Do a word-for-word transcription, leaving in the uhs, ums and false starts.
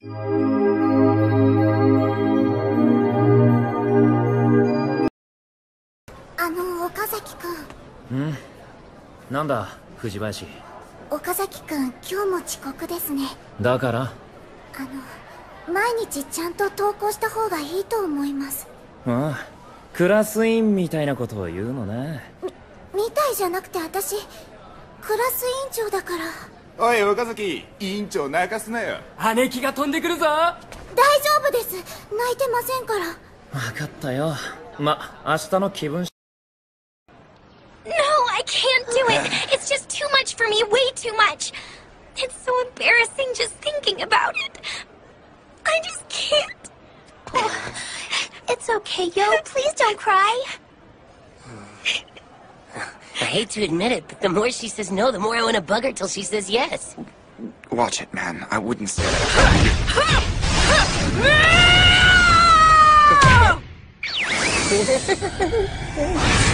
あの、岡崎くん。 ん？なんだ、藤林。 岡崎くん、今日も遅刻ですね。 だから？ あの、毎日ちゃんと登校した方がいいと思います。 ああ、クラス委員みたいなことを言うのね。 み、みたいじゃなくて私、クラス委員長だから。 おい、岡崎、委員長泣かすなよ。 姉貴が飛んでくるぞ。 大丈夫です。泣いてませんから。 分かったよ。ま、明日の気分。 No, I can't do it. It's just too much for me, way too much. It's so embarrassing just thinking about it. I just can't. It's okay, Yo. Please don't cry. I hate to admit it, but the more she says no, the more I want to bug her till she says yes. Watch it, man. I wouldn't say that.